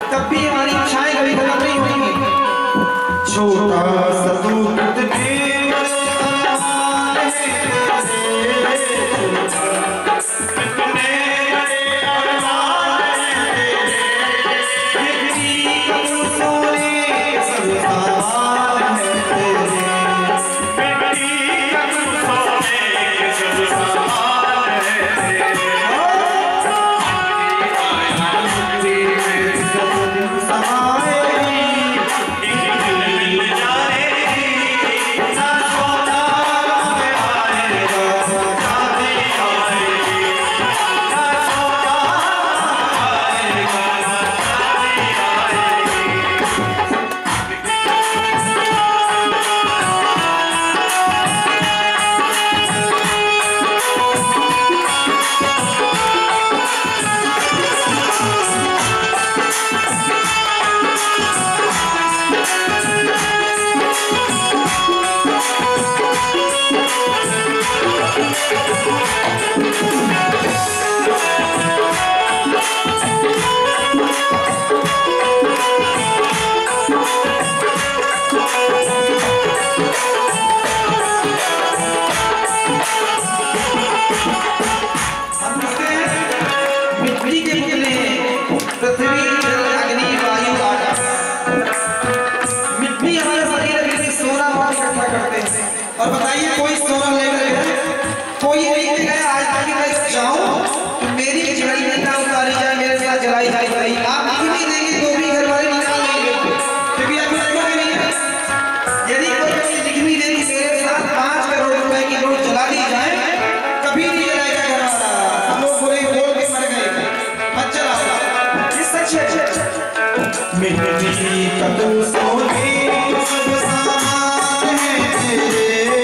तब भी हमारी इच्छाएं कभी खत्म नहीं होंगी। छोटा सतूत और बताइए कोई सोना लेकर गया? कोई नहीं गया आज तक मैं जाऊं तो मेरी जलाई ना उतारी जाए, मेरे साथ जलाई जाए। आप नहीं देंगे तो भी घर वाले निकाल लेंगे, क्योंकि आप रखोगे नहीं। यदि कोई व्यक्ति लिख भी दे कि मेरे साथ 5 करोड़ रुपए की नोट जला दी जाए, कभी नहीं जलाएगा घर वाला। हम लोग पूरे बोल के मर गए, मत जलाओ। ये सच है। मिट्टी कदम सोने सब सामान है,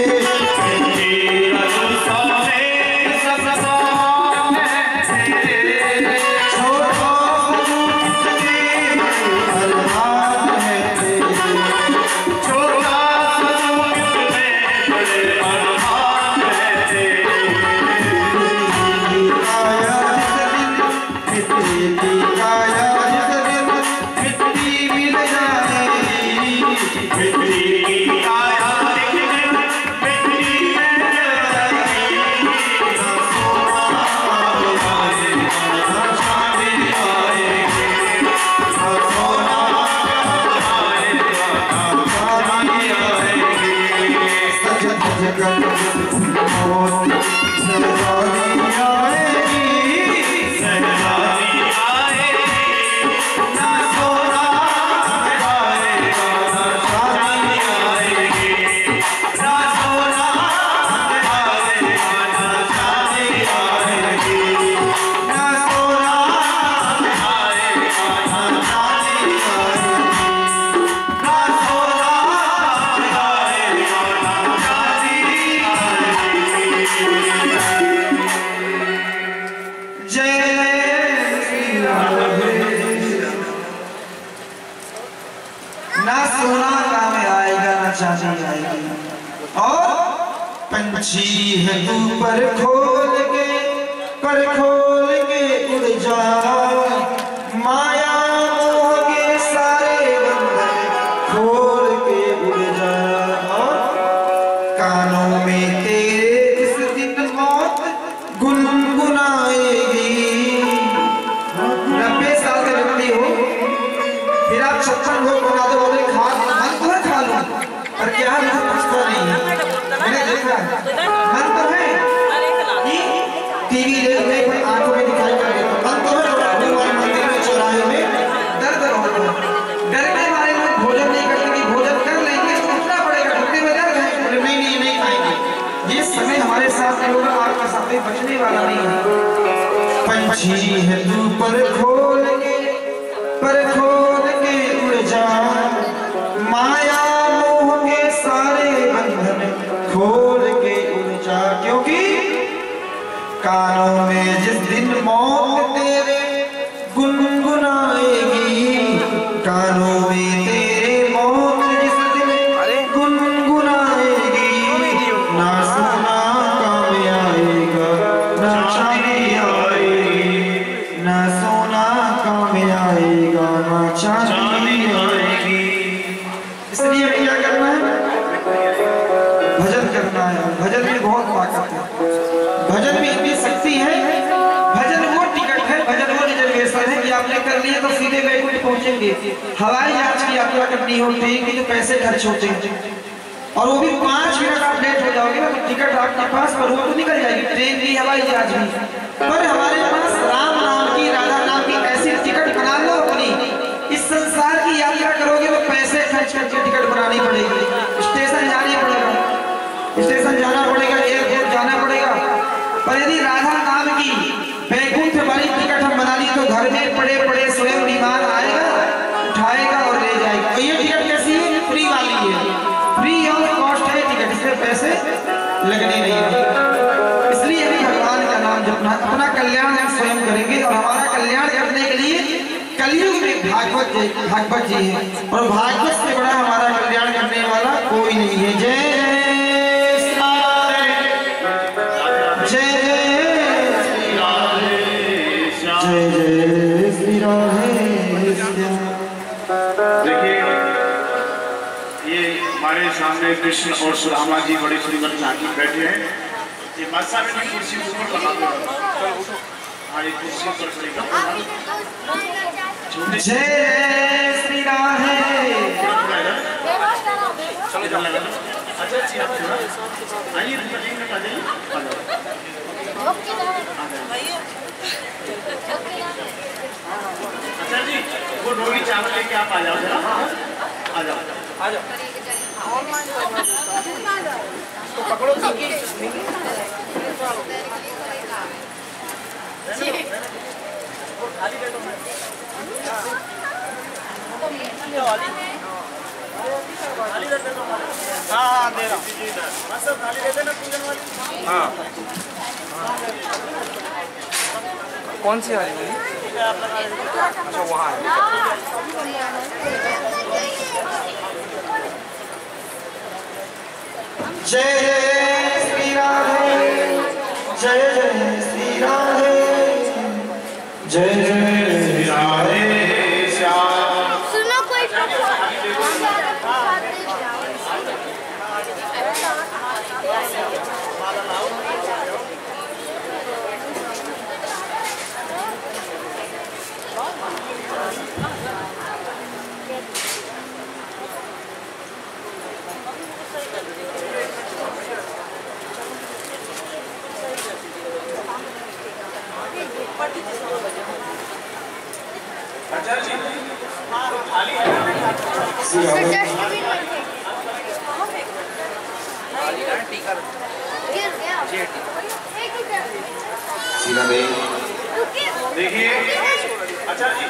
ना सोना काम आएगा ना चांदी आएगी। और पंछी है तू पर खोल के उड़ जा, माया मोह के सारे बंधन खोल के उड़ जा। कानों में तेरे इस दिन मौत गुनगुनाएगी। 90 साल के व्यक्ति हो, फिर आप 56 लोग बना दो, बोले खा मन तो है खा लो, पर क्या है पछता नहीं है। मैंने देखा मन तो है टीवी देखने पर आंखों में दिखाई कर देता, मन तो है भगवान मंदिर में चौराहे में दर्द होता है। डरने वाले लोग भोजन नहीं करते कि भोजन कर लेंगे तो उठना पड़ेगा, घुटने में दर्द है, बोले नहीं नहीं खाएंगे। ये समय हमारे साथ होगा, आपका साथ बचने वाला नहीं है। पंछी है तू पर खोल के उड़ जा, माया मोह के सारे बंधन खोल के उड़ जा। क्योंकि कानों में जिस दिन मौत तेरे गुनगुनाएगी, कानों में तेरे मौत जिस दिन गुनगुनाएगी। ना सोना काम आएगा ना चांदी आएगी, ना सोना काम आएगा ना पहुंचेंगे, हवाई जहाज की यात्रा करनी हो, ट्रेन की तो पैसे खर्च होते हैं, और वो भी 5 मिनट आप लेट हो जाओगे ना तो टिकट आपके पास पर वो तो निकल जाएगी, ट्रेन की हवाई जहाज भी। पर हमारे पास राम नाम की, राधा नाम की ऐसी टिकट बना लो अपनी, इस संसार की यात्रा करोगे तो पैसे खर्च करके टिकट बनानी पड़ेगी, स्टेशन जाना पड़ेगा, स्टेशन जाना पड़ेगा, एयरपोर्ट जाना पड़ेगा। पर यदि राधा नाम की बैकुंठ वाली टिकट हम बना ली तो घर में पड़े पड़े स्वयं विमान आएगा, उठाएगा और ले जाएगा। तो ये टिकट कैसी है? फ्री वाली है, फ्री ऑफ कॉस्ट है टिकट, इसमें पैसे लगने नहीं है। इसलिए भी भगवान का नाम जपना, अपना कल्याण हम स्वयं करेंगे, और हमारा कल्याण करने के लिए कलयुग में भागवत जी है, और भागवत से बड़ा हमारा कल्याण करने वाला कोई नहीं है। जय सामने कृष्ण और सुदामा जी बड़ी सुंदर झांकी बैठे हैं। ये बादशाह में भी कुर्सी ऊपर लगा दो। हाँ, ये कुर्सी पर जय श्री राधे। चलो जाओ। अच्छा अच्छी आप थोड़ा आइए मीटिंग में आ जाइए। अच्छा जी, वो रोटी चावल लेके आप आ जाओ जरा। आ जाओ आ जाओ। तो पकड़ो खाली बैठो मैं। हाँ दे रहा हूँ। सब खाली रहते ना पूजन वाली। हाँ कौन सी वाली है? अच्छा वहाँ है। जय जय श्री राधे, जय जय श्री राधे, जय जय श्री राधे। सुनो कोई अच्छा जी, हाँ थाली है देखिए। अच्छा जी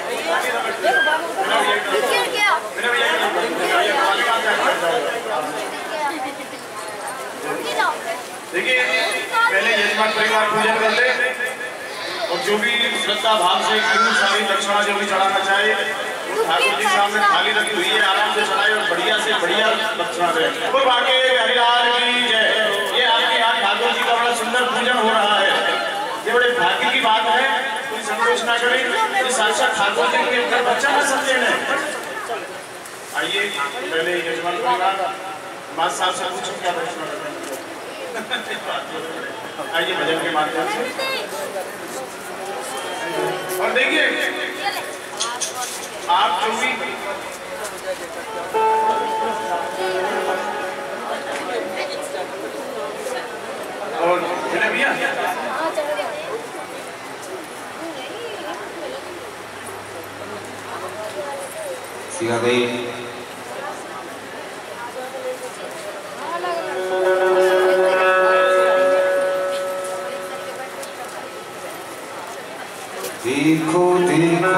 देखिए, पहले यजमान परिवार पूजन कर ले, और जो भी श्रद्धा भाव से सारी दक्षिणा जो भी चढ़ाना चाहे ठाकुर जी सामने थाली रखी हुई है, आराम से चढ़ाए और बढ़िया से बढ़िया दक्षिणा दे। तो बाकी हरिलाल की जय। ये आपके यहाँ ठाकुर जी का बड़ा सुंदर पूजन हो रहा है, ये बड़े भाग्य की बात है। कोई संकोच ना करें, ये साक्षात ठाकुर जी के बच्चा ना समझे न। आइए पहले यजमान परिवार माँ साहब से पूछो क्या दक्षिणा दें। आइए भजन के माध्यम से। और देखिए आप जो भी और भैया सीधा गई। देखो देखो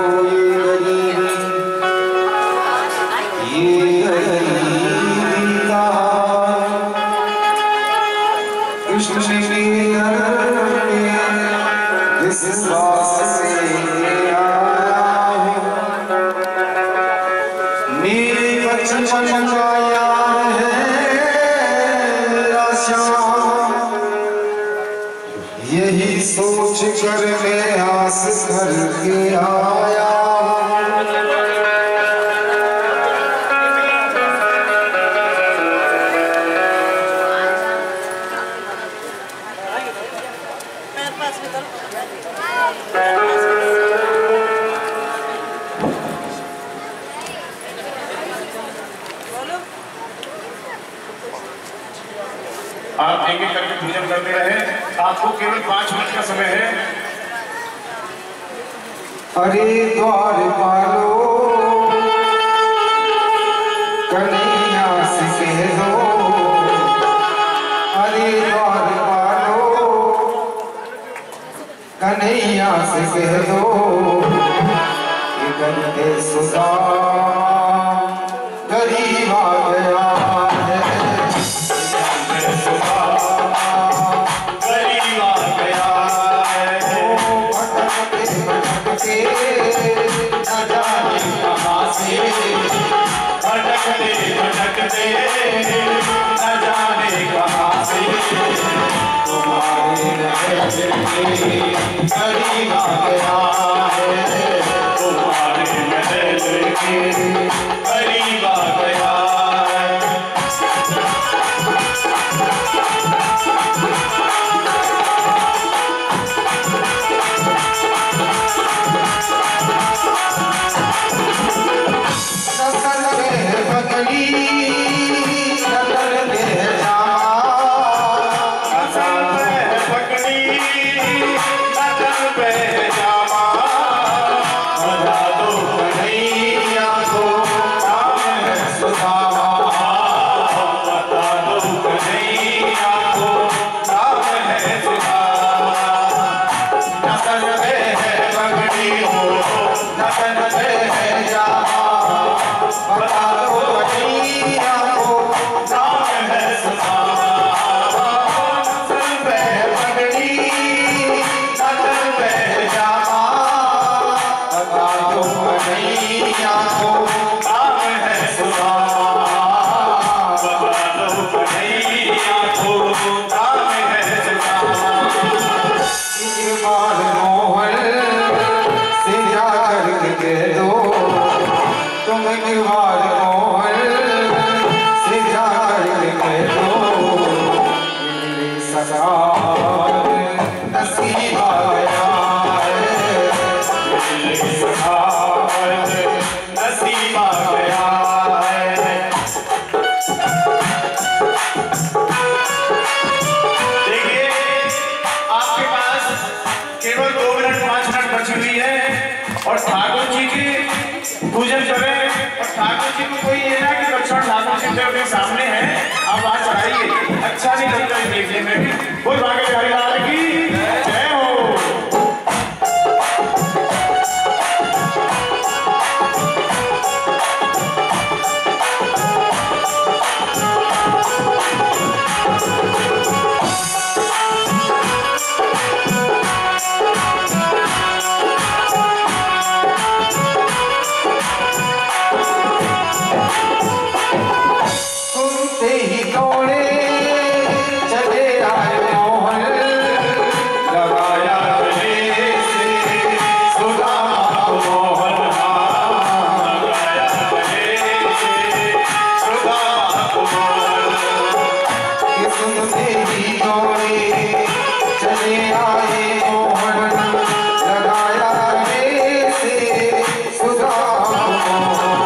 ये गरीबी का कृष्ण के दर पे विश्वास से आया हूँ। मेरे बचपन का यार है मेरा श्याम, यही सोच कर मैं आस करके आया। आप एक एक करके पूजन करते रहे। आपको केवल 5 मिनट का समय है। अरे द्वार पालो कन्हैया से कह दो, अरे द्वार पालो कन्हैया से कह दो, कि गंगे सुधा गरीब आ गया है, गरीब आ गया है। भटकते भटकते न जाने कहाँ से, भटकते भटकते न जाने कहाँ से, तुम्हारे नजर में गरीब आ गया है, तुम्हारे महल के करीब आ गया है। नगर में बकरी नगर में जामा, नजर पे पकड़ी नजर पे जामा, बता दो कन्हैया को नाम है सुदामा, बता दो कन्हैया को नाम है सुदामा। नगर में बकरी हो नगर में जामा, बता दो कन्हैया को नाम है सुदामा, नगर में बकरी नगर में जामा, बता दो कन्हैया को नाम है सुदामा, बता दो कन्हैया को नाम है सुदामा। एक बार मोहन से जाकर के कह दो, तुम एक बार मोहन से जाकर के कह दो, मेरे सरकार नसीब आ गया है, नसीब आ गया है। देखिए आपके पास केवल 2 मिनट 5 मिनट बची हुई है और ठाकुर जी की पूजन करें। और ठाकुर जी को कोई ये ना कि लक्ष्मण ठाकुर जी अपने सामने है, आप वहां चढ़ाइए, अच्छा नहीं लगता है देखने में भी। बोल भाग्य बिहारी लाल की जय हो। सुनते ही दौड़े चले आए मोहन, लगाया गले से सुदामा को मोहन, लगाया गले से सुदामा को मोहन। कि सुनते ही दौड़े चले आए मोहन, लगाया गले से सुदामा को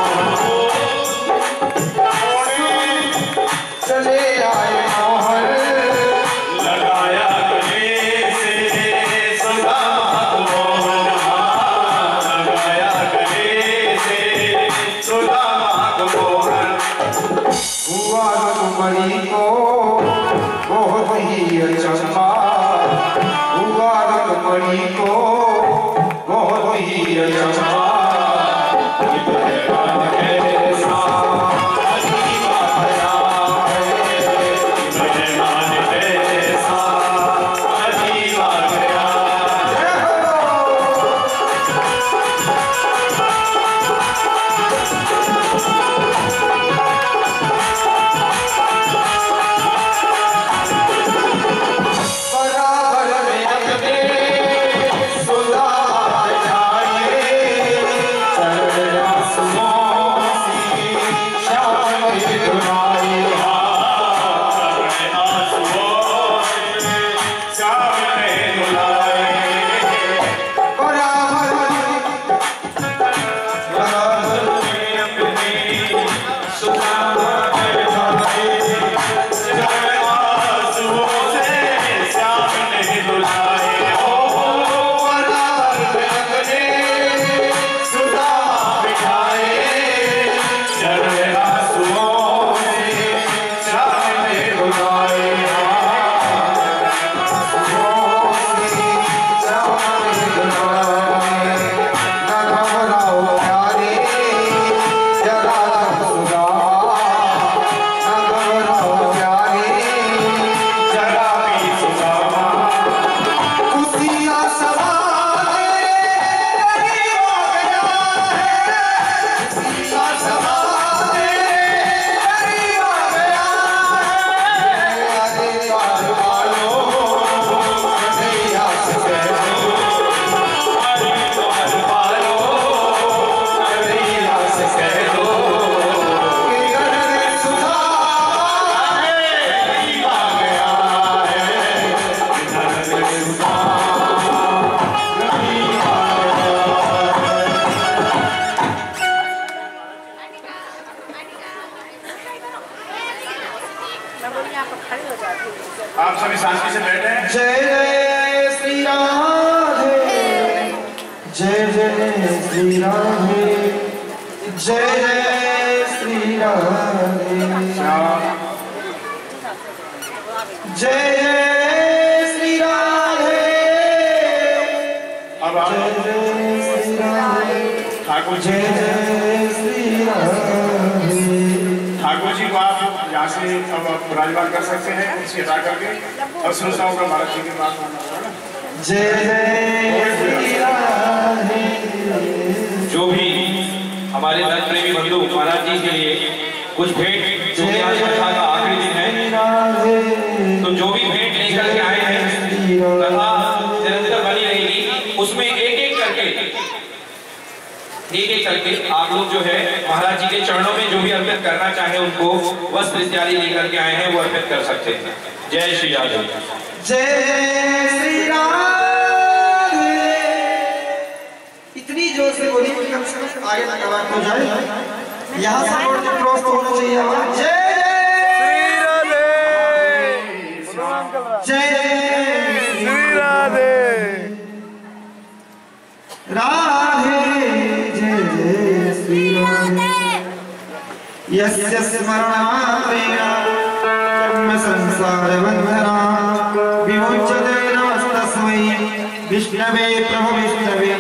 चले आए मोहन, लगाया गले से सुदामा को मोहन, लगाया गले से सुदामा को मोहन। हुआ रुक्मणी को बहुत ही अचंभा, हुआ रुक्मणी को बहुत ही अचंभा, बराबर में अपने सुदामा जाए, आप सभी शांति से बैठे हैं। जय जय श्री राधे, जय जय श्री राधे, जय जय श्री राधे, जय जय श्री राधे। अब आप ठाकुर जी, ठाकुर जी को आप यहाँ से अब आप विराजमान कर सकते हैं, इसके हटा करके और श्रोताओं का भारत जी की बात मानना होगा ना। जय जय श्री राधे। जो भी हमारे धर्म प्रेमी बंधु महाराज जी के लिए कुछ भेंट, जो कि आज कथा का आखिरी दिन है, तो जो भी भेंट लेकर के आए हैं कथा निरंतर बनी रहेगी, उसमें एक एक करके आप लोग जो है महाराज जी के चरणों में जो भी अर्पित करना चाहे उनको वस्त्र इत्यादि लेकर के आए हैं वो अर्पित कर सकते हैं। जय श्री राधे। जय श्री राधे। इतनी जोर से बोली कि कम से कम आगे तक आवाज हो जाए। यहाँ से बोर्ड के क्रॉस तो होना चाहिए आवाज। जय श्री राधे, जय श्री राधे, राधे जय श्री राधे। यस्य स्मरणात्रेण कर्म संसार बंधना विमुच्यते नमस्तस्मै विष्णवे प्रभु विष्णवे।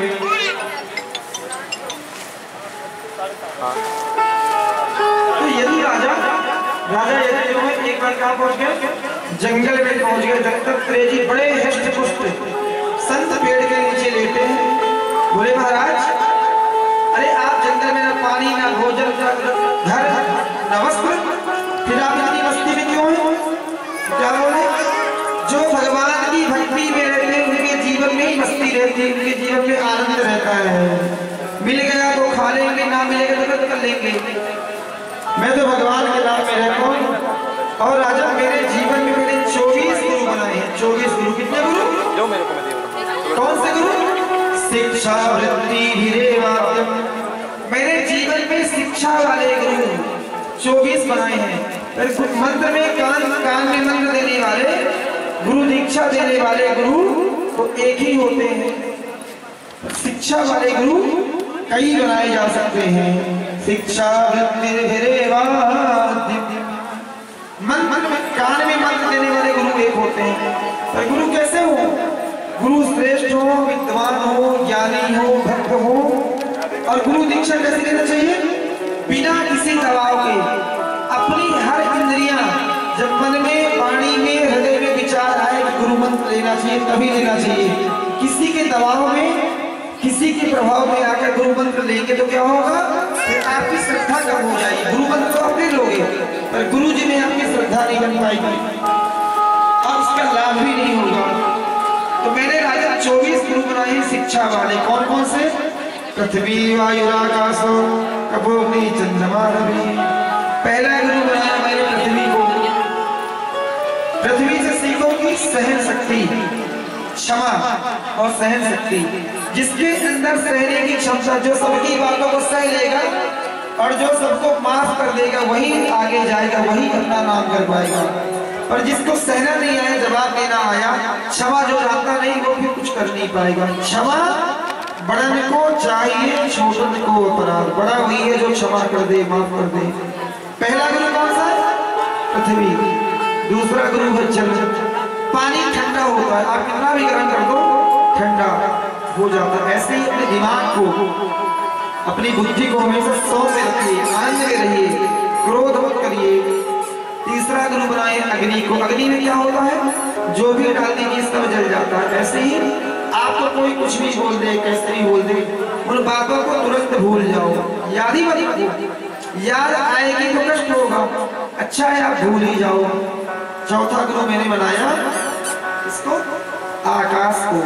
तो यदि राजा यदि जो है एक बार कहाँ पहुंच गए, जंगल में पहुंच गए। दत्तात्रेय जी बड़े हष्ट पुष्ट संत पेड़ के नीचे लेटे हैं। बोले महाराज, अरे आप जंगल में ना पानी ना भोजन ना घर ना वस्त्र, फिर आप इतनी मस्ती में क्यों हैं? क्या बोले? जो भगवान की भक्ति में रहते हैं उनके जीवन में ही मस्ती रहती है, उनके जीवन में आनंद रहता है। मिल गया तो खा लेंगे, ना मिलेगा तो कर लेंगे। मैं तो भगवान के नाम में रहता हूँ। और राजा मेरे जीवन में मैंने 24 गुरु बनाए हैं। 24 गुरु। कितने गुरु? जो मेरे को कौन से गुरु? शिक्षा वृत्ति हिरेवाद्यम। मेरे जीवन में शिक्षा वाले गुरु 24 बनाए हैं। मंत्र में कान में मंत्र देने वाले गुरु, दीक्षा देने वाले गुरु तो एक ही होते हैं। शिक्षा वाले गुरु कई बनाए जा सकते हैं। शिक्षा वृत्ति हिरेवाद्यम। मंत्र में कान में मंत्र देने वाले गुरु एक होते हैं। पर गुरु कैसे हो? गुरु श्रेष्ठ हो, विद्वान हो, ज्ञानी हो, भक्त हो। और गुरु दीक्षा कैसे लेना चाहिए? बिना किसी दबाव के। अपनी हर इंद्रियां जब मन में, वाणी में, हृदय में विचार आए कि गुरु मंत्र लेना चाहिए, तभी लेना चाहिए। किसी के दबाव में, किसी के प्रभाव में आकर गुरु मंत्र लेंगे तो क्या होगा? फिर आपकी श्रद्धा कम हो जाएगी। गुरु मंत्र तो अपने लोगे, पर गुरु जी में आपकी श्रद्धा नहीं बन पाएगी और उसका लाभ भी नहीं होगा। तो मैंने राजा 24 गुरु बनाए शिक्षा वाले। कौन कौन से? पृथ्वी वायु आकाशो कपोग्नि चंद्रमा रवि। पहला गुरु बनाया मैंने पृथ्वी को। पृथ्वी से सीखो कि सहन शक्ति, क्षमा और सहन शक्ति। जिसके अंदर सहने की क्षमता, जो सबकी बातों को सह लेगा और जो सबको माफ कर देगा, वही आगे जाएगा, वही अपना नाम कर पाएगा। और जिसको सहना नहीं आया, जवाब देना आया, क्षमा जो जानता नहीं वो फिर कुछ कर नहीं पाएगा। क्षमा बड़न को चाहिए, छोटन को अपराध। बड़ा वही है जो क्षमा कर दे, माफ कर दे। पहला गुरु कौन सा? पृथ्वी। दूसरा गुरु है जल। पानी ठंडा होता है, आप कितना भी गर्म कर दो ठंडा हो जाता है। ऐसे ही अपने दिमाग को, अपनी बुद्धि को हमेशा 100 से रखिए, आनंद में रहिए, क्रोध मत करिए। तीसरा गुरु बनाए अग्नि को। अग्नि में क्या होता है? जो भी डाल दीजिए सब जल जाता है। ऐसे ही आपको कोई कुछ भी बोल दे, कैसे भी बोल दे, उन बातों को तुरंत भूल जाओ। याद ही मत करो, याद आएगी तो कष्ट होगा। अच्छा है आप भूल ही जाओ। चौथा गुरु मैंने बनाया इसको, आकाश को।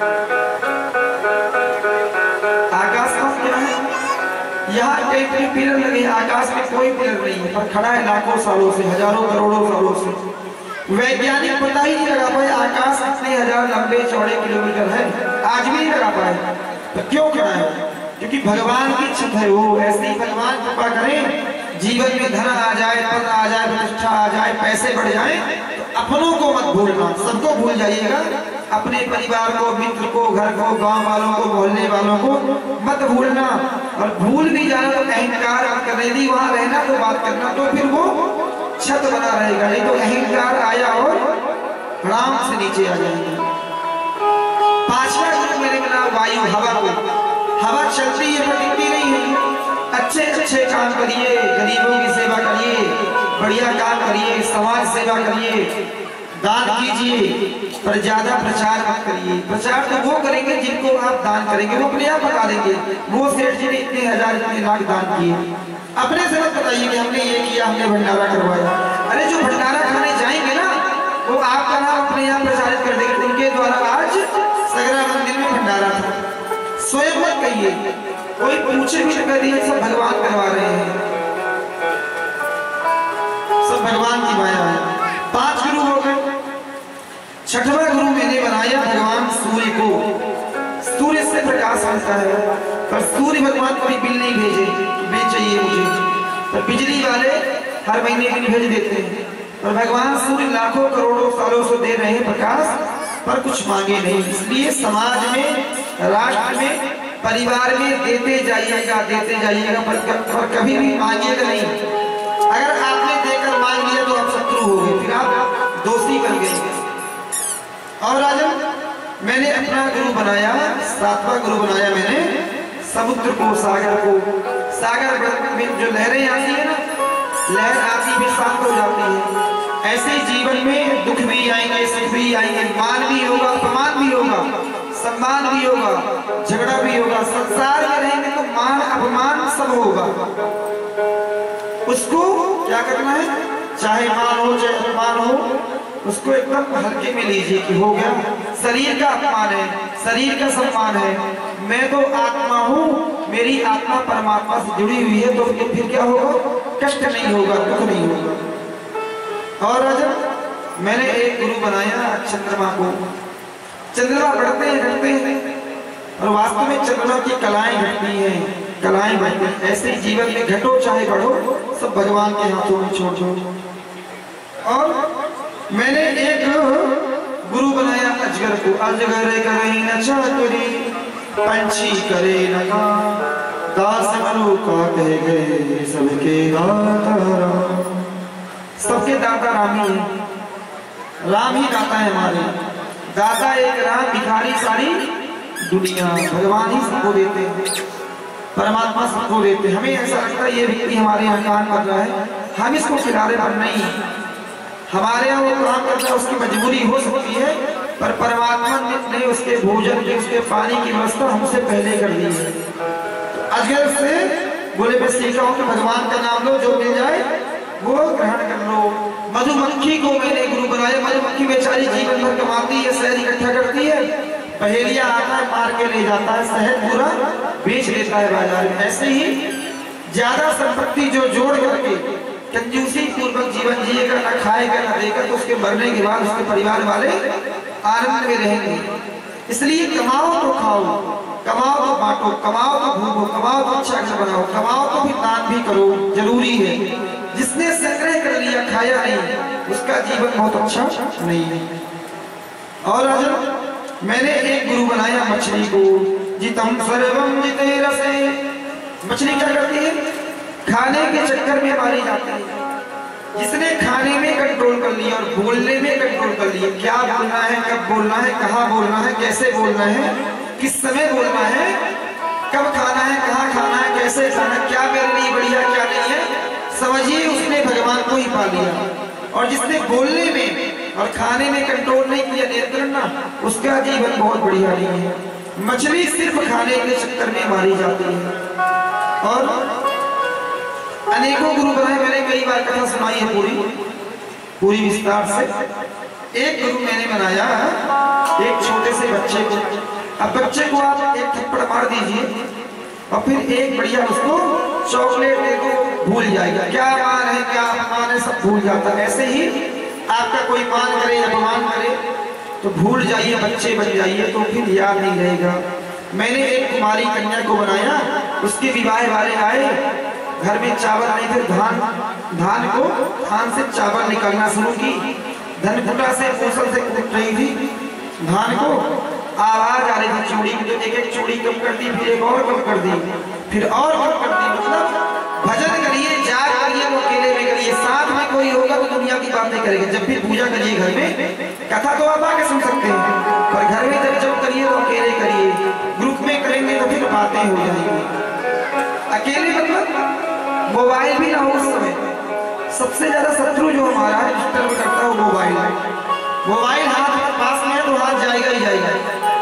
आकाश का क्या है? यहाँ एक भी पिलर लगे, आकाश में कोई पिलर नहीं है, पर खड़ा है लाखों सालों से, हजारों करोड़ों सालों से। वैज्ञानिक पता ही नहीं लगा पाए आकाश कितने हजार लंबे चौड़े किलोमीटर है, आज भी नहीं लगा पाए। तो क्यों खड़ा है? क्योंकि भगवान की इच्छा है वो। ऐसे ही भगवान कृपा करें, जीवन में धन आ जाए, पद आ जाए, प्रतिष्ठा आ जाए, पैसे बढ़ जाए, तो अपनों को मत भूलना, सबको भूल जाइएगा। अपने परिवार को, मित्र को, घर को, गांव वालों को, मोहल्ले वालों को मत भूलना। और भूल भी जाना तो अहंकार कर यदि वहां रहना तो बात करना, तो फिर वो छत बना रहेगा। नहीं तो अहंकार आया और राम से नीचे आ जाएंगे। पांचवा गुरु मेरे मिला वायु, हवा को। हवा चलती है पर टिकती नहीं है। अच्छे अच्छे काम करिए, गरीबों की सेवा करिए, बढ़िया काम करिए, समाज सेवा करिए, दान कीजिए, पर ज्यादा प्रचार मत करिए। प्रचार तो वो करेंगे जिनको आप दान करेंगे, वो अपने आप बता देंगे, वो सेठ जी ने इतने हजार इतने लाख दान किए। अपने से मत बताइए कि हमने ये किया, हमने भंडारा करवाया। अरे जो भंडारा खाने जाएंगे ना, वो आपका नाम अपने यहाँ प्रचारित कर देंगे, उनके द्वारा आज सगरा मंदिर में भंडारा था। स्वयं मत कहिए, कोई पूछे भी कर दिए, सब भगवान करवा रहे हैं, सब भगवान की माया है। 5 गुरु हो गए। छठवां गुरु मैंने बनाया भगवान सूर्य को। सूर्य से प्रकाश मिलता है, पर सूर्य भगवान कभी बिल नहीं भेजे, बिल चाहिए मुझे, पर बिजली वाले हर महीने बिल भेज देते हैं। पर भगवान सूर्य लाखों करोड़ों सालों से दे रहे हैं प्रकाश, पर कुछ मांगे नहीं। इसलिए समाज में, राष्ट्र में, परिवार में देते जाइएगा, पर कभी भी मांगिएगा नहीं। अगर आपने देकर मांग लिया तो आप शत्रु हो गए, फिर आप दोषी बन गए। और राजन मैंने अपना गुरु बनाया, 7वां गुरु बनाया मैंने समुद्र को, सागर को। सागर में जो लहरें आती है ना, लहर आती भी शांत हो जाती है। ऐसे जीवन में दुख भी आएंगे, सुख भी आएंगे, मान भी होगा, अपमान भी होगा, सम्मान भी होगा, झगड़ा भी होगा। संसार में रहेंगे तो मान अपमान सब होगा। उसको क्या करना है, चाहे मान हो चाहे अपमान हो, उसको एकदम हल्के में लीजिए कि हो गया। शरीर का अपमान है, शरीर का सम्मान है, मैं तो आत्मा हूँ, मेरी आत्मा परमात्मा से जुड़ी हुई है, तो फिर क्या होगा, कष्ट नहीं होगा, दुख नहीं होगा। और राजन मैंने एक गुरु बनाया चंद्रमा को। चंद्रमा बढ़ते हैं घटते हैं, और वास्तव में चंद्रमा की कलाएं घटती हैं, कलाएं बढ़ती हैं। ऐसे जीवन में घटो चाहे बढ़ो, सब भगवान के हाथों में छोड़ छोड़। और मैंने एक गुरु बनाया अजगर को। अजगर करे न चातुरी, पंछी करे न काम, दास मनु का कह गए सबके दाता राम। सबके दाता राम ही है, राम ही दाता है हमारे। दाता एक राम, भिखारी सारी दुनिया। भगवान ही सबको देते हैं, परमात्मा सबको देते हैं। हमें ऐसा लगता है ये व्यक्ति हमारे यहाँ काम कर रहा है, हम इसको खिला रहे, पर नहीं, हमारे यहाँ वो काम करता है, उसकी मजबूरी हो सकती है, पर परमात्मा ने उसके भोजन की, उसके पानी की व्यवस्था हमसे पहले कर दी है। अजगर से बोले मैं सीखा हूँ कि भगवान का नाम लो, जो मिल जाए वो ग्रहण कर लो। मधुमक्खी को मैंने गुरु बनाया। मधुमक्खी बेचारी जीवन भर कमाती है, शहद इकट्ठा करती है, पहेलिया आता है, मार के ले जाता है, शहद पूरा बेच देता है बाजार में। ऐसे ही ज्यादा संपत्ति जो जोड़ करके कंजूसी पूर्वक जीवन जिएगा, ना खाएगा ना देगा, तो उसके मरने के बाद उसके परिवार वाले आनंद में रहेंगे। इसलिए कमाओ तो खाओ, कमाओ तो बांटो, कमाओ तो घूमो, कमाओ तो अच्छा घर बनाओ, कमाओ तो भी दान भी करो, जरूरी है। जिसने संग्रह कर लिया, खाया नहीं, उसका जीवन बहुत अच्छा नहीं है। और राजन मैंने एक गुरु बनाया मछली को। जितम सर्वम जिते रसे। मछली क्या करती है, खाने के चक्कर में मारी जाती है। जिसने खाने में कंट्रोल कर लिया और बोलने में कंट्रोल कर लिया, क्या बोलना है, कब बोलना है, कहाँ बोलना है, कैसे बोलना है, किस समय बोलना है, कब खाना है, कहाँ खाना है, कैसे खाना है, क्या मेरे लिए बढ़िया क्या नहीं है, समझिए उसने भगवान को ही पा लिया। और जिसने बोलने में और खाने में कंट्रोल नहीं किया, नियंत्रण ना, उसका जीवन बहुत बढ़िया नहीं है। मछली सिर्फ खाने के चक्कर में मारी जाती है। और अनेकों गुरु बनाए, मैंने कई बार कथा सुनाई है पूरी विस्तार से। एक गुरु मैंने बनाया एक छोटे से बच्चे को। अब बच्चे को आप एक थप्पड़ मार दीजिए और फिर एक बढ़िया उसको चॉकलेट दे दो, भूल जाएगा। क्या मान है, क्या अपमान है, सब भूल जाता है। ऐसे ही आपका कोई मान करे या अपमान करे तो भूल जाइए, बच्चे बन जाइए, तो फिर याद नहीं रहेगा। मैंने एक कुमारी कन्या को बनाया, उसके विवाह वाले आए, घर में चावल नहीं थे, धान को धान से चावल निकालना शुरू की। धनकुटा से मूसल से कूट रही थी धान को, आवाज आ रही थी चूड़ी की, तो एक एक चूड़ी कम कर दी, फिर एक और कम कर दी, फिर और कम कर दी। मतलब भजन करिए, जाग करिए, वो अकेले में करिए, साथ में कोई होगा तो दुनिया की बात नहीं करेगा। जब भी पूजा करिए घर में, कथा तो आप आके सुन सकते हैं, पर घर में जब करिए तो अकेले करिए। ग्रुप में करेंगे तो फिर बातें हो जाएंगी। अकेले मतलब मोबाइल भी ना हो उस समय। सबसे ज्यादा शत्रु जो हमारा है डिस्टर्ब करता है वो मोबाइल है। मोबाइल हाथ में पास में है तो हाथ जाएगा ही जाएगा।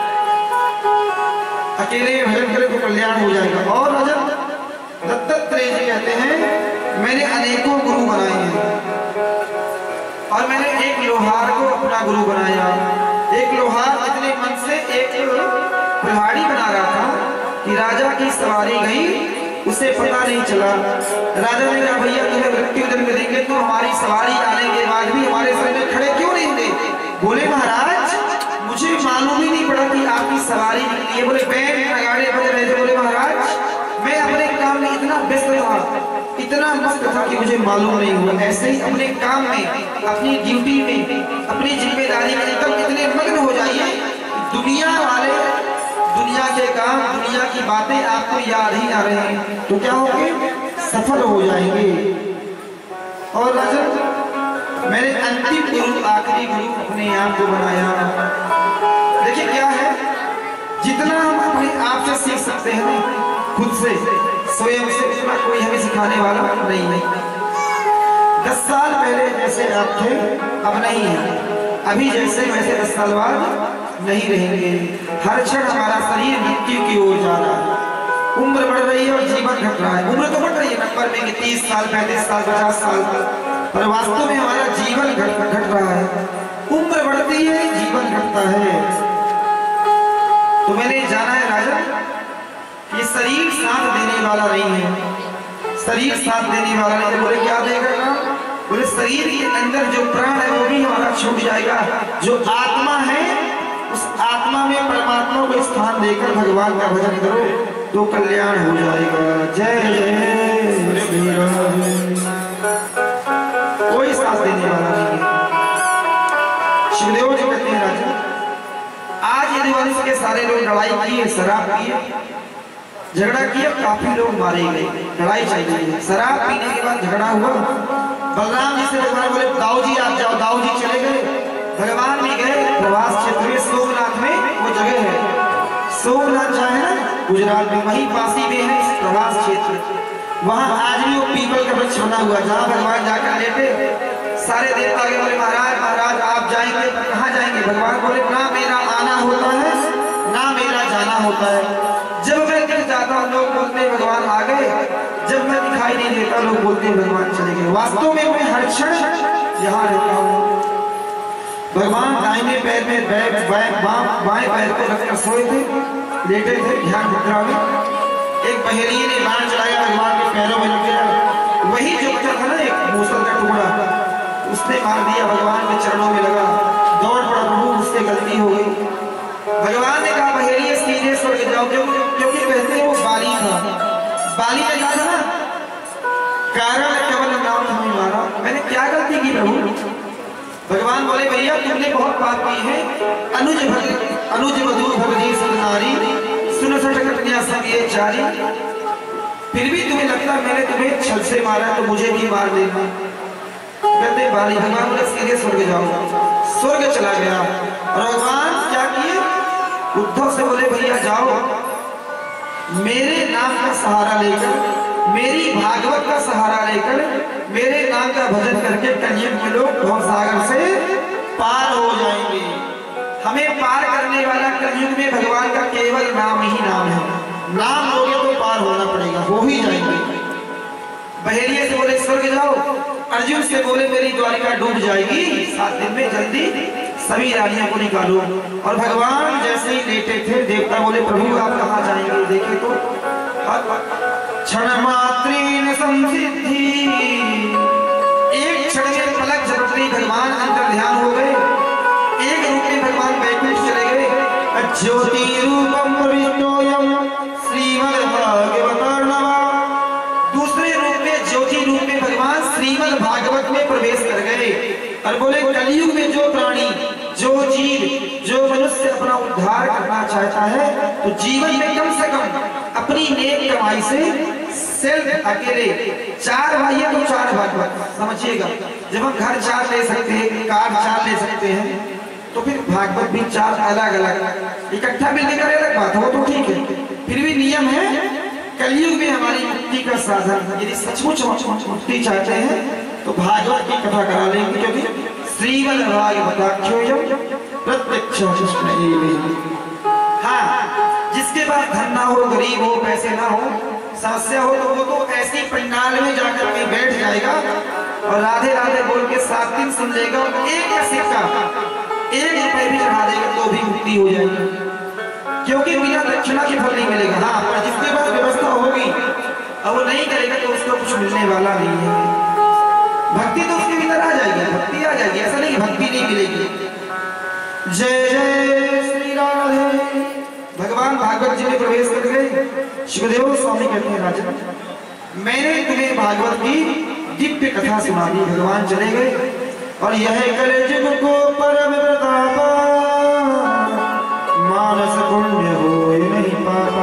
अकेले भजन करें तो कल्याण हो जाएगा। और भजन दत्तात्रेय जी कहते हैं मैंने अनेकों गुरु बनाए हैं और मैंने एक लोहार को अपना गुरु बनाया। एक लोहार इतने मन से एक प्रहाड़ी बना रहा था कि राजा की सवारी गई, उसे पता नहीं चला। राजा ने कहा भैया तुम्हें मृत्यु दंड देंगे तो हमारी सवारी आने के बाद भी हमारे सामने खड़े क्यों नहीं हुए? बोले महाराज मुझे मालूम ही नहीं पड़ा कि आपकी सवारी निकली है। बोले बैंड नगाड़े बज रहे थे। बोले महाराज मैं अपने काम में इतना व्यस्त था, इतना मस्त था कि मुझे मालूम नहीं हुआ। ऐसे ही अपने काम में, अपनी ड्यूटी में, अपनी जिम्मेदारी में एकदम इतने मग्न हो जाइए, दुनिया वाले, दुनिया के काम, दुनिया की बातें आपको याद ही आ रहे हैं तो क्या होंगे? सफल हो जाएंगे। और राजन मैंने अंतिम गुरु, आखिरी गुरु अपने आप को बनाया। देखिए क्या है, जितना हम अपने आप से सीख सकते हैं खुद से, स्वयं से, उतना कोई हमें सिखाने वाला नहीं। 10 साल पहले जैसे आप थे अब नहीं है, अभी जैसे वैसे 10 साल बाद नहीं रहेंगे। हर क्षण हमारा शरीर मृत्यु की ओर जा रहा है। उम्र बढ़ रही है और जीवन घट रहा है। उम्र तो बढ़ रही है नंबर में कि 30 साल 35 साल 50 साल, पर वास्तव में हमारा जीवन घट रहा है। उम्र बढ़ती है, जीवन घटता है। तो मैंने जाना है राजा, ये शरीर साथ देने वाला नहीं है। शरीर साथ देने वाला नहीं। बोले क्या देगा ना? बोले शरीर के अंदर जो प्राण है वो भी हमारा छूट जाएगा। जो आत्मा है उस आत्मा में परमात्मा को स्थान देकर भगवान का भजन करो तो कल्याण हो जाएगा। जय जय श्री राम। कोई साथ देने वाला नहीं है। शिवदेव जी कहते हैं राजा आज यदि वंश के सारे लोग लड़ाई किए, शराब पिए, झगड़ा किया, काफी लोग मारे गए, लड़ाई चल रही है। शराब पीने के बाद झगड़ा हुआ। बलराम जी से भगवान बोले दाऊ जी आप जाओ। दाऊ जी चले गए। भगवान भी गए प्रवास क्षेत्र में, सोमनाथ में वो जगह है। सोमनाथ जो है ना गुजरात में, वही पासी में है प्रवास क्षेत्र। वहाँ आज भी वो पीपल का वृक्ष बना हुआ, जहाँ भगवान जाकर लेटे। सारे देवता के बोले महाराज महाराज आप जाएंगे, कहाँ जाएंगे? भगवान बोले ना मेरा आना होता है ना मेरा जाना होता है। जब मैं दिख जाता हूँ लोग बोलते हैं भगवान आ गए, जब मैं दिखाई नहीं देता लोग बोलते हैं भगवान चले गए। वास्तव में मैं हर क्षण यहाँ रहता हूँ। भगवान दाहिने पैर में बाएं पैर को रखकर सोए थे, लेटे थे ध्यान मुद्रा में। एक बहेलिए ने बाण चलाया, भगवान के पैरों में लग गया। वही जो बचा था ना एक मूसल का टुकड़ा, उसने मार दिया, भगवान के चरणों में लगा। दौड़ पड़ा प्रभु उससे गलती हो गई। भगवान ने कहा बहेलिए सीधे स्वर्ग जाओ, क्योंकि कहते हैं वो बाली था। बाली ने कहा था ना कारण केवल नाम तुम्हें मारा, मैंने क्या गलती की प्रभु? भगवान बोले भैया तुमने बहुत पाप की है। अनुज मधु भगजी सुनारी सुन सटकटिया सब ये चारी, फिर भी तुम्हें लगता मैंने तुम्हें छल से मारा तो मुझे भी मार देना। कहते बाली भगवान बोले सीधे स्वर्ग जाओ। स्वर्ग चला गया। और भगवान क्या किए? उद्धव से बोले भैया जाओ, मेरे नाम का सहारा लेकर, मेरी भागवत का सहारा लेकर, मेरे नाम का भजन करके कलयुग के लोग भव सागर से पार हो जाएंगे। हमें पार करने वाला कलयुग में भगवान का केवल नाम ही नाम है। नाम लोगे तो पार होना पड़ेगा, हो ही जाएंगे। बहेलिए से बोले स्वर्ग जाओ। अर्जुन से बोले मेरी द्वारिका डूब जाएगी, 7 दिन में जल्दी सभी रानियों को निकालो। और भगवान जैसे ही लेटे थे देवता बोले प्रभु आप कहाँ जाएंगे? देखे तो क्षण मात्रेण संसिद्धि, एक क्षण में पलक झपकते भगवान अंतर ध्यान हो गए। एक रूप में भगवान वैकुंठ चले गए। ज्योति रूपम प्रविष्टोयम श्रीमद्भागवतार्णवा। दूसरे दूसरे रूप में ज्योति रूप में भगवान श्रीमद् भागवत में प्रवेश कर गए और बोले कलयुग में जो प्राणी, जो जीव, जो मनुष्य अपना उद्धार करना चाहता है तो जीवन में कम से कम अपनी नेक कमाई से सिर्फ अकेले 4 भाई है तो 4 भागवत समझिएगा। जब हम घर 4 ले सकते हैं, कार 4 ले सकते हैं, तो फिर भागवत भी 4 अलग अलग इकट्ठा मिलने का अलग बात हो तो ठीक है। फिर भी नियम है, कलयुग में हमारी मुक्ति का साधन, यदि सचमुच मुक्ति चाहते हैं तो भागवत की कथा करा लेंगे, क्योंकि श्रीमद् भागवताख्योऽयं प्रत्यक्षः। हाँ, जिसके पास धन ना हो, गरीब हो, पैसे ना हो, समस्या हो, तो वो तो ऐसी पंडाल में जाकर के बैठ जाएगा और राधे राधे बोल के 7 दिन सुन लेगा और 1 का सिक्का 1 रुपए भी चढ़ा देगा तो भी मुक्ति हो जाएगी, क्योंकि बिना दक्षिणा के फल नहीं मिलेगा। हाँ, पर जिसके पास व्यवस्था होगी और वो नहीं करेगा तो उसको कुछ मिलने वाला नहीं है। भक्ति तो उसके भीतर आ जाएगी, भक्ति आ जाएगी, ऐसा नहीं भक्ति नहीं मिलेगी। जय जय श्री राधे। भगवान भागवत जी में प्रवेश कर गए। शिवदेव स्वामी कहते हैं, राजा मैंने तुम्हें भागवत की दिव्य कथा सुना दी। भगवान चले गए और यह कलयुग को परम प्रतापा, मानस पुण्य होए नहीं पापा।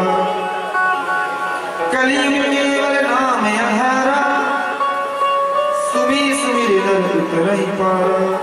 कलयुग केवल नाम आधारा, सुमिर सुमिर नर उतरहि पारा।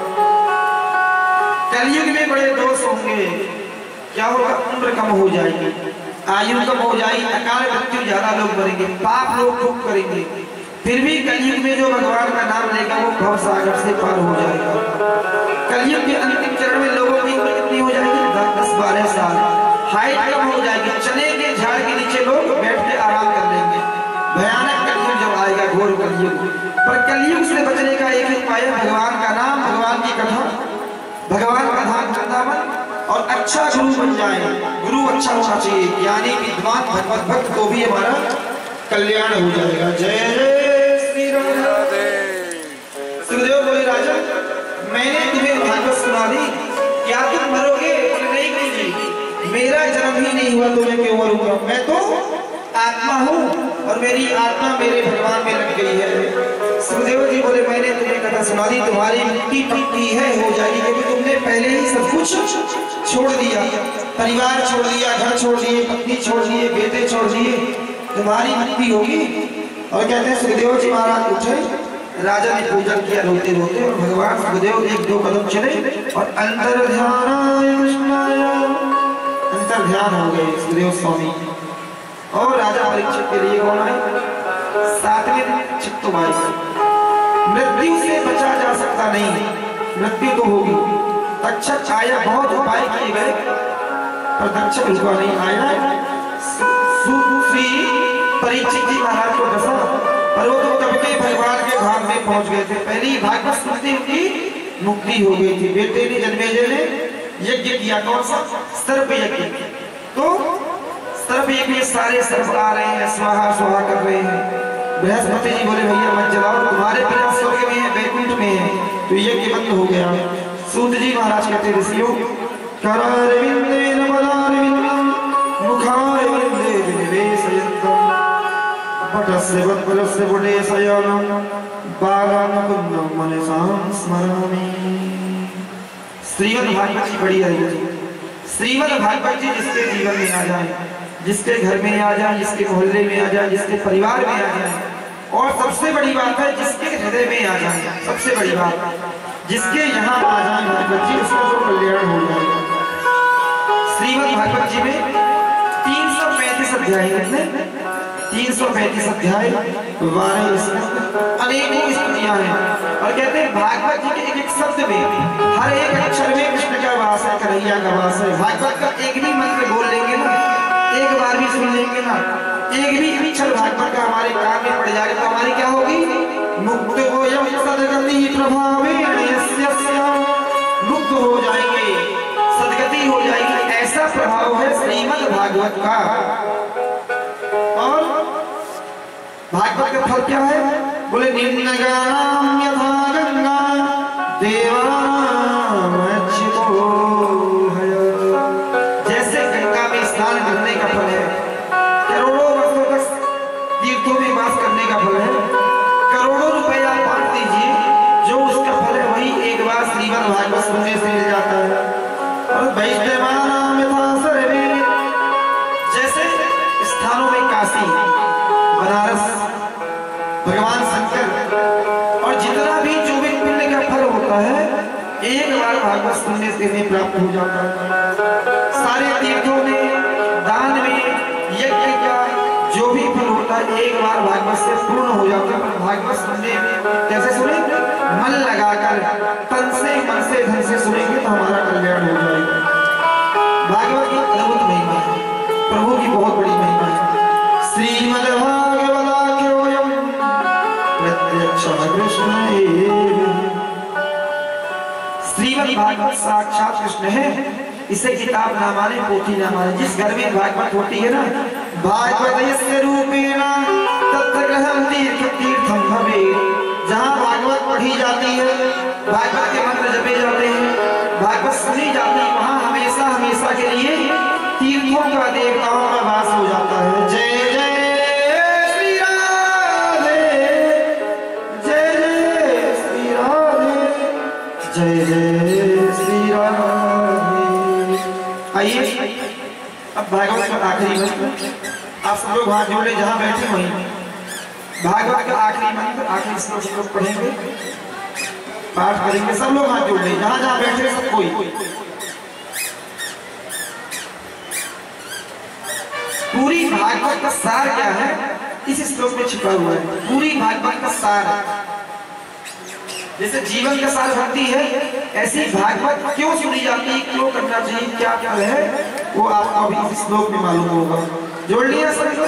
कलयुग में बड़े दोष होंगे, क्या होगा? उम्र कम हो जाएगी, आयु कम हो जाएगी, अकाल मृत्यु ज्यादा लोग मरेंगे, पाप लोग खूब करेंगे। फिर भी कलयुग में जो भगवान का नाम लेगा वो भव सागर से पार हो जाएगा। कलयुग के अंतिम चरण में लोगों की उम्र कितनी हो जाएगी? 10-12 साल, हाइट कम हो जाएगी, चने के झाड़ के नीचे लोग बैठ के आराम कर लेंगे। भयानक कलयुग जब आएगा, घोर कलयुग। पर कलयुग से बचने का एक ही उपाय है, भगवान का नाम, भगवान की कथा, भगवान का धाम वृंदावन, और अच्छा गुरु बन जाए। गुरु अच्छा होना चाहिए, ज्ञानी विद्वान भगवत भक्त, तो भी हमारा कल्याण हो जाएगा। जय जय श्री राधे। सुखदेव बोले, राजा मैंने तुम्हें भागवत सुना दी, क्या तुम मरोगे? बोले नहीं जी, मेरा जन्म ही नहीं हुआ तो मैं क्यों मरूंगा? मैं तो आत्मा हूँ और मेरी आत्मा मेरे भगवान में लग गई है। सुखदेव जी बोले, मैंने तुम्हें कथा सुना दी, तुम्हारी मुक्ति पक्की है, हो जाएगी, क्योंकि तुमने पहले ही सब कुछ छोड़ दिया, परिवार छोड़ दिया, घर छोड़ दिए, पत्नी छोड़ दिए, बेटे छोड़ दिए, तुम्हारी मुक्ति होगी। और कहते हैं सुखदेव जी महाराज उठे, राजा ने पूजन किया रोते रोते, और भगवान सुखदेव 1-2 कदम चले और अंतर ध्यान हो गए सुखदेव स्वामी। और राजा परीक्षित के लिए कौन आए? 7वें दिन चित्तवाई। मृत्यु से बचा जा सकता नहीं, मृत्यु तो होगी। तक्षक आया, बहुत उपाय किए गए पर तक्षक रुका नहीं। आया श्री परीक्षित जी महाराज को डसा, पर वो तो कब के भगवान के धाम में पहुंच गए थे। पहली भागवत सुनते उनकी मुक्ति हो गई थी। बेटे ने जन्मेजय ने यज्ञ किया, कौन सा? सर्प यज्ञ। तो सर्प यज्ञ में सारे सर्प आ रहे हैं, स्वाहा स्वाहा कर रहे हैं। बृहस्पति जी बोले, भैया मत जलाओ, तुम्हारे बिना स्वर्ग में है, वैकुंठ में है, तो यज्ञ बंद हो गया। सूत जी महाराज कहते, ऋषियों करारविंदे नमलारविंदम मुखारविंदे विनिवेशयन्तम पटस्य वत्पलस्य बुडेशयानं बालामुकुन्दं मनसां स्मरामि। श्रीमद् भागवत जी बड़ी है। श्रीमद् भागवत जी जिसके जीवन में आ जाए, जिसके घर में आ जाए, जिसके मोहल्ले में आ जाए, जिसके परिवार में आ जाए, और सबसे बड़ी बात है जिसके हृदय में आ जाए, सबसे बड़ी बात जिसके यहाँ आ जाए भागवत जी, उसका जो कल्याण हो जाएगा। श्रीमद् भागवत जी में 335 अध्याय हैं, 335 अध्याय, 12 स्कंद, अनेकों स्तुतियां हैं। और कहते हैं भागवत जी के एक एक शब्द में, हर एक अक्षर में कृष्ण का वास है, कन्हैया का वास है। भागवत का एक भी मंत्र बोल लेंगे ना, एक बार भी सुन लेंगे ना, एक भी अक्षर भागवत का हमारे कान में पड़ जाएगा तो हमारी क्या होगी? मुक्त हो यम सदगति प्रभावेण यस्य, मुक्त हो जाएंगे, सदगति हो जाएगी। ऐसा प्रभाव है श्रीमद् भागवत का। और भागवत का फल क्या है? बोले निम्नगानाम यथा गंगा देवानाम अच्युतो हय। जैसे गंगा में स्नान करने का फल है, करोड़ों वर्षों तक तीर्थों में वास करने का फल है, भगवान शंकर और जितना भी जो भी पुण्य का फल होता है एक बार भागवत सुनने से हमें प्राप्त हो जाता है। सारे तीर्थों में, दान में, यज्ञ का जो भी फल होता है एक बार भागवत से पूर्ण हो जाता है। पर भागवत सुनने में कैसे सुने? मन लगाकर, तन से, मन से, धन से सुनेंगे तो हमारा कल्याण हो जाएगा। भागवत की अद्भुत महिमा है, प्रभु की बहुत बड़ी महिमा है। श्रीमद्भागवताख्योऽयं प्रत्यक्षः कृष्ण। श्रीमद् भागवत साक्षात कृष्ण है। इसे किताब ना माने, पोथी ना माने। जिस घर में भागवत होती है ना, भागवतस्य रूपेण तत्र गृहं तीर्थं भवेत्। जहाँ भागवत पढ़ी जाती है, भागवत के मंत्र जपे जाते हैं, भागवत सुनी जाती है, वहाँ हमेशा हमेशा के लिए तीर्थों का, देवताओं का वास हो जाता है। जय जय श्री राधे, जय जय श्री राधे, जय जय श्री राधे। आइए अब भागवत का आखिरी मंत्र, आप सब लोग हाथ जोड़े जहाँ बैठे वहीं भागवत का आखिरी मंत्र, आखिरी श्लोक हम लोग पढ़ेंगे, पाठ करेंगे। सब लोग हाथ जोड़ ले, जहाँ जहाँ बैठे सब कोई। पूरी भागवत का सार क्या है इस श्लोक में छिपा हुआ है। पूरी भागवत का सार, जैसे जीवन का सार भक्ति है, ऐसी भागवत क्यों सुनी जाती है, क्यों करना चाहिए, क्या क्या है, वो आपको अभी इस श्लोक में मालूम होगा। जोड़ लिया सब?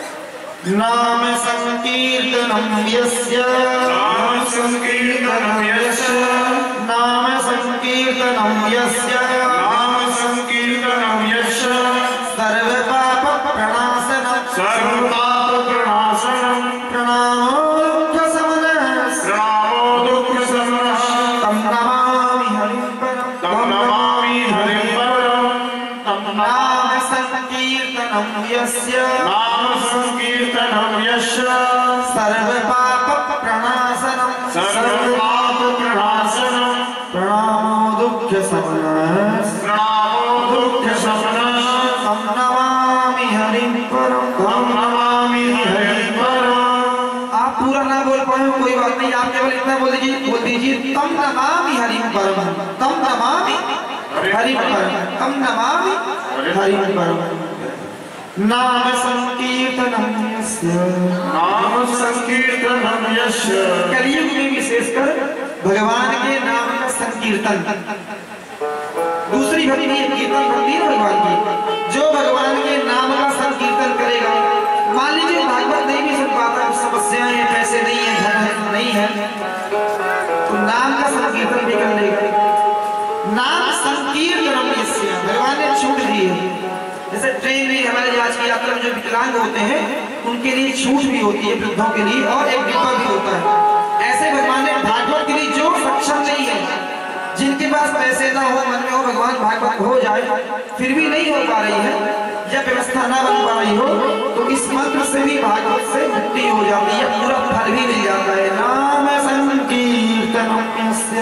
नाम संकीर्तनम यस्य, नाम संकीर्तनम यस्य, नाम संकीर्तनम यस्य, नाम संकीर्तनम यस्य, सर्व पाप प्रणाशनम, सर्व पाप प्रणाशनम, प्रणामो दुःख शमनः, प्रणामो दुःख शमनः, तम नमामि हरिं परं, तम नमामि हरिं परं, तम नाम संकीर्तनम यस्य, नाम संकीर्तनम यस्य, सर्व पाप प्रणाशनम, सर्व पाप प्रणाशनम, प्रणामो दुःख शमनः, प्रणामो दुःख शमनः, तम नमामि हरिं परं, तम नमामि हरिं परं। आप पूरा ना बोल पाए कोई बात नहीं, आप केवल इतना बोल दीजिए तम नमामि हरिं परं, तम नमामि हरिं परं, तम नमामि हरिं परं। नाम संकीर्तनम यस्य, नाम संकीर्तनम यस्य, कलियुग में विशेषकर भगवान के नाम का संकीर्तन, दूसरी भक्ति है कीर्तन भक्ति है भगवान की। जो भगवान के नाम का संकीर्तन करेगा, मान लीजिए भागवत नहीं भी सुन पाता, समस्याएं हैं, पैसे नहीं है, घर है नहीं है, तो नाम का संकीर्तन भी कर लेगा। नाम संकीर्तनम यस्य, भगवान ने छूट दी है। जैसे ट्रेन में हमारे आज की यात्रा में जो विकलांग होते हैं उनके लिए छूट भी होती है, वृद्धों के लिए, और एक डिब्बा भी होता है। ऐसे भगवान ने भागवत के लिए जो सक्षम नहीं है, जिनके पास पैसे ना हो, मन में हो भगवान भागवत हो जाए, फिर भी नहीं हो पा रही है या व्यवस्था ना बन पा रही हो, तो इस मंत्र से भी भागवत से मुक्ति हो जाती है, पूरा फल भी मिल जाता है। नाम संकीर्तनम यस्य,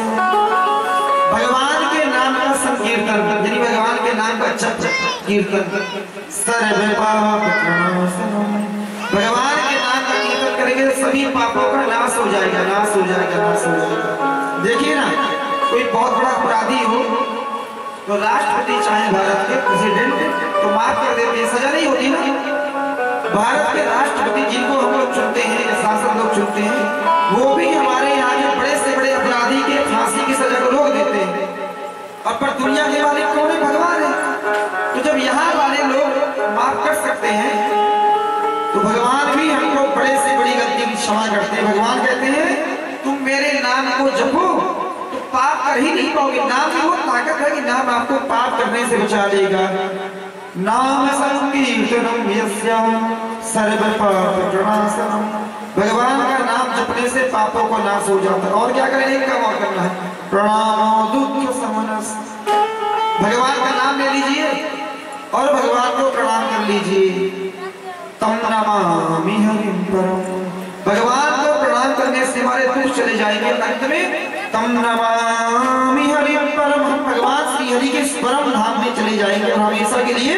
भगवान के नाम का संकीर्तन, यानी भगवान के नाम का जप कीर्तन, सर्व पाप प्रणाशनम, भगवान के नाम का कीर्तन करेंगे तो सभी पापों का नाश हो जाएगा, नाश हो जाएगा, नाश हो जाएगा। देखिए ना, कोई बहुत बड़ा अपराधी हो तो राष्ट्रपति चाहे भारत के प्रेसिडेंट तो माफ कर देते हैं, सजा नहीं होती ना। भारत के राष्ट्रपति जिनको हम लोग चुनते हैं या सांसद लोग चुनते हैं, वो भी हमारे यहाँ के बड़े से बड़े अपराधी के फांसी की सजा को रोक देते हैं। और पर दुनिया के मालिक कौन है? भगवान है। तो जब यहाँ वाले लोग माफ कर सकते हैं तो भगवान भी हमको बड़े से बड़ी गलती की क्षमा करते हैं। भगवान कहते हैं तुम मेरे नाम को जपो तो पाप कर ही नहीं पाओगे। नाम में वो ताकत है कि नाम आपको पाप करने से बचा देगा। नाम संकीर्तनम यस्य सर्व पाप प्रणाशनम, भगवान का नाम जपने से पापों को नाश हो जाता है। और क्या करें? एक काम और करना है, प्रणामो दुःख शमनः, भगवान का नाम ले लीजिए और भगवान को प्रणाम कर लीजिए। तम नमामि हरिं परं, भगवान को प्रणाम करने से हमारे दुख चले जाएंगे। अंत में तम नमामि हरिं परं, हम भगवान श्री हरि के परम धाम में चले जाएंगे और हमेशा के लिए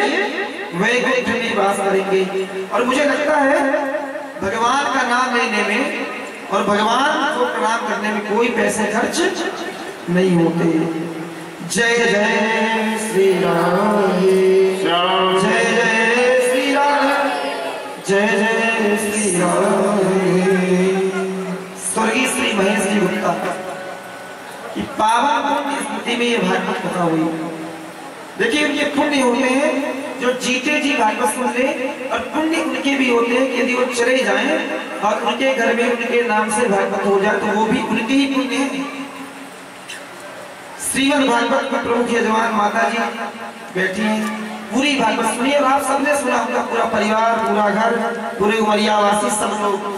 वैकुंठ में वास करेंगे। और मुझे लगता है भगवान का नाम लेने में और भगवान को प्रणाम करने में कोई पैसे खर्च नहीं होते। जय जय श्री राम, जय जय श्री राम, जय जय श्री राम। स्वर्गीय श्री महेश जी गुप्ता की पावन पुण्य स्मृति में ये भागवत कथा हुई। देखिए उनके पुण्य होते हैं जो जीते जी भागवत सुन ले, और पुण्य उनके भी होते हैं कि यदि वो चले जाएं और उनके घर में उनके नाम से भागवत हो जाए तो वो भी उनके ही पुण्य है। श्रीमद् भागवत में प्रमुख यजमान माता जी बैठी हैं, पूरी भागवत सुनिए। और आप सबने सुना होगा, पूरा परिवार, पूरा घर, पूरे उमरिया वासी सब लोग।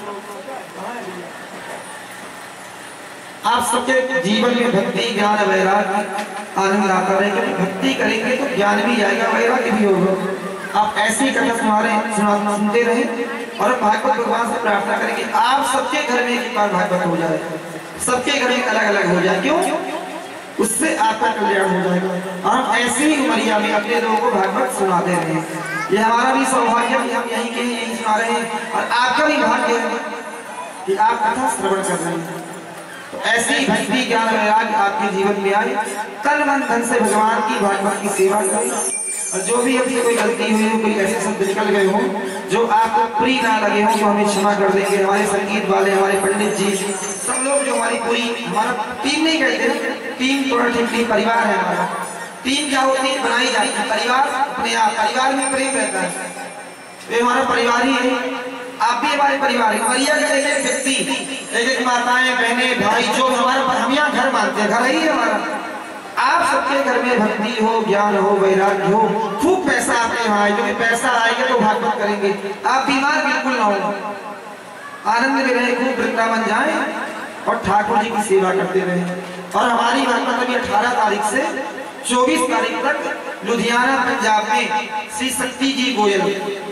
आप सबके जीवन में भक्ति, ज्ञान, वैराग्य, आनंद आता रहे। क्योंकि भक्ति करेंगे तो ज्ञान भी आएगा, वैराग्य भी होगा। आप ऐसी कथा सुनते रहे और भागवत भगवान से प्रार्थना करेंगे आप सबके घर में एक बार भागवत हो जाए, सबके घर में अलग अलग हो जाए। क्यों? उससे आपका कल्याण हो जाएगा। और हम ऐसे ही उमरिया में अपने लोगों को भागवत सुनाते रहे। ये हमारा भी सौभाग्य कि हम यहीं के यहीं सुना रहे हैं, और आपका भी भाग्य है कि आप कथा श्रवण कर रहे हैं। तो ऐसी भक्ति, ज्ञान, वैराग्य आपके जीवन में आए। तन मन धन से भगवान की भागवत की सेवा करें। और जो भी हमसे कोई गलती हुई हो, कोई ऐसे शब्द निकल गए हो जो आपको प्रिय ना लगे हो, तो हमें क्षमा कर देंगे। हमारे संगीत वाले, हमारे पंडित जी, सब लोग जो हमारी पूरी, हमारा टीम नहीं कहते, टीम थोड़ा ठीक परिवार है हमारा। टीम क्या होती है? बनाई जाती है। परिवार अपने आप, परिवार में प्रेम रहता है, ये हमारा परिवार ही है। आप भी हमारे परिवार है। उमरिया का एक एक व्यक्ति, एक एक माताएं, बहनें, भाई, जो हमारा, हम यहाँ घर मानते हैं, घर ही है हमारा। आप सबके घर में भक्ति हो, ज्ञान हो, वैराग्य हो, खूब पैसा आपके यहाँ आए, क्योंकि पैसा आएगा तो भागवत करेंगे। आप बीमार बिल्कुल ना हो, आनंद में रहे, खूब वृंदावन जाए और ठाकुर जी की सेवा करते रहे। और हमारी भागवत अभी 18 तारीख से 24 तारीख तक लुधियाना पंजाब में श्री शक्ति जी गोयल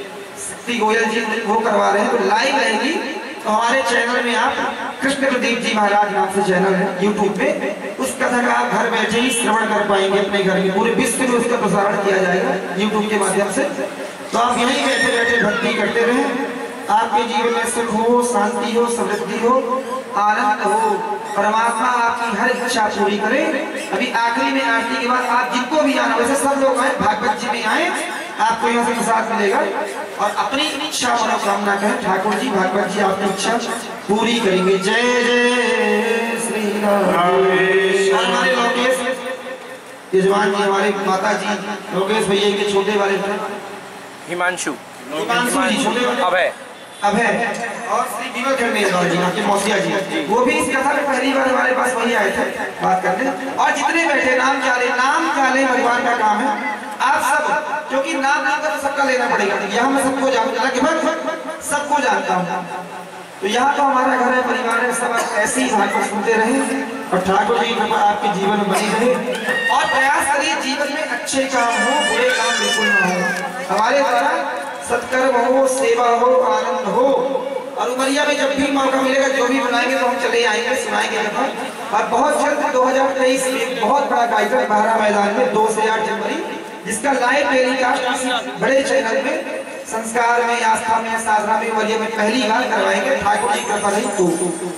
जी वो करवा रहे हैं, तो लाइव रहेगी। तो हमारे चैनल में आप कृष्ण प्रदीप जी महाराज नाम से चैनल है यूट्यूब पे, उस कथा का आप घर बैठे ही श्रवण कर पाएंगे अपने घर में। पूरे विश्व में उसका प्रसारण किया जाएगा यूट्यूब के माध्यम से। तो आप यहीं बैठे बैठे भक्ति करते रहें, आपके जीवन में सुख हो, शांति हो, समृद्धि हो, आनंद हो। परमात्मा आपकी हर इच्छा पूरी करे। अभी आखिरी में आरती के बाद आप जिनको भी आना, वैसे सब लोग आए, भागवत जी में आए, आपको यहाँ से प्रसाद मिलेगा। और अपनी इच्छा मनोकामना करें, ठाकुर जी, भागवत जी आपकी इच्छा पूरी करेंगे। जय जय श्री राम। हमारे लोकेश यजमान जी, हमारे माता जी लोकेश भैया के छोटे वाले हिमांशु जी, छोटे वाले अभय, और श्री विमल खंडेलवाल जी आपके मौसिया जी, वो भी इस कथा में पहली बार हमारे पास वही आए थे बात करने। और जितने बैठे, नाम क्या ले भगवान का काम है। आप सब, क्योंकि नाम का तो सबका लेना पड़ेगा। यहाँ मैं सबको जानता, सबको जानता हूँ। तो यहाँ तो हमारा घर है, परिवार है, सब ऐसे ही भागवत सुनते रहे और ठाकुर जी की कृपा आपके जीवन में बनी रहे। और प्रयास करिए जीवन में अच्छे काम हो, बुरे काम बिल्कुल ना हो। हमारे द्वारा सत्कर्म हो, सेवा हो, आनंद हो। और उमरिया में जब भी मौका मिलेगा, जो भी बनाएंगे तो हम चले आएंगे, सुनाएंगे कथा। और बहुत जल्द 2023 में बहुत बड़ा कार्यक्रम बाहरा मैदान में 2 से 8 जनवरी, जिसका लाइव टेलीकास्ट बड़े चैनल में, संस्कार में, आस्था में, साधना में, उमरिया में पहली बार करवाएंगे। ठाकुर जी कृपा रही तो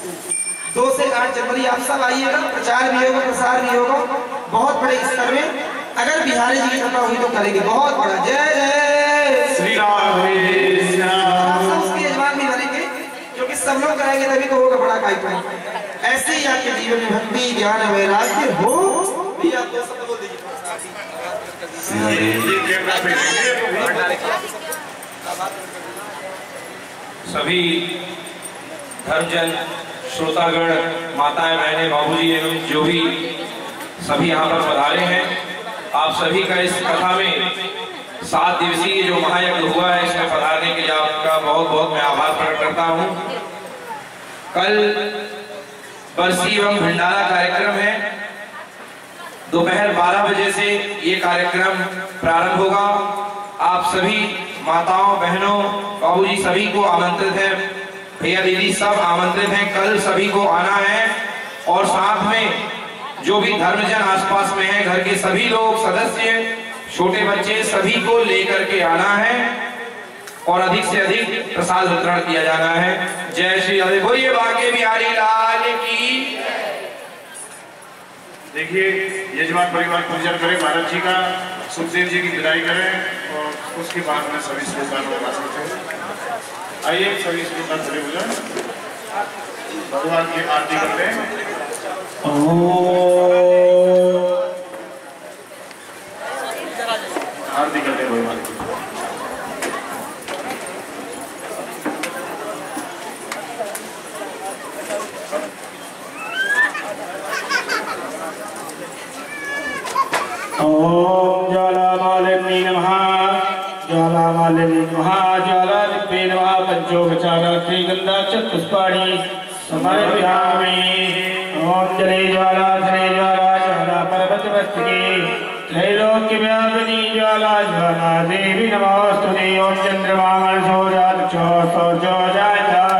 2 से 8 जनवरी आप सब आइएगा। प्रचार भी होगा, प्रसार भी होगा, बहुत बड़े स्तर में। अगर बिहारी जी की कृपा हुई तो करेंगे बहुत बड़ा। जय जय श्री राम। उसके यजमान भी बनेंगे, क्योंकि सब लोग करेंगे तभी तो होगा बड़ा कार्यक्रम। ऐसे ही आपके जीवन में भक्ति, ज्ञान, वैराग्य हो। आप 2 शब्द बोल दीजिए। सभी धर्मजन, श्रोतागण, माताएं, बहनें, बाबूजी एवं जो भी सभी यहाँ पर पधारे हैं, आप सभी का इस कथा में 7 दिवसीय जो महायज्ञ हुआ है, इसमें पधारने के लिए आपका बहुत बहुत मैं आभार प्रकट करता हूँ। कल बरसी एवं भंडारा कार्यक्रम है। दोपहर 12 बजे से ये कार्यक्रम प्रारंभ होगा। आप सभी माताओं, बहनों, बाबूजी सभी को आमंत्रित है, भैया दीदी सब आमंत्रित हैं। कल सभी को आना है। और साथ में जो भी धर्मजन आसपास में है, घर के सभी लोग, सदस्य, छोटे बच्चे, सभी को लेकर के आना है। और अधिक से अधिक प्रसाद वितरण किया जाना है। जय श्री राधे, बोलिए बांके बिहारी लाल की। देखिए यजमान परिवार पूजन करें महाराज जी का, सुखदेव जी की विदाई करें और उसके बाद में सभी श्रोता लोग आ सकते हैं। आइए सभी श्रोता खड़े हो जाएं, भगवान की आरती करते हैं। आरती करते हैं भगवान की। ओम ज्वालामालिनी नमः, ज्वालामालिनी नमः, ज्वालादित्ये नमः। पंचोपचारार्थी गंधा चतुष्पाणि समर्पयामि। ओम जले ज्वाला धरे ज्वाला ज्वाला पर्वतमस्तके त्रैलोक्यव्यापिनी ज्वाला ज्वाला देवी नमोस्तुते। ओम चंद्रमा मनसो जातचो सौर्यो जायता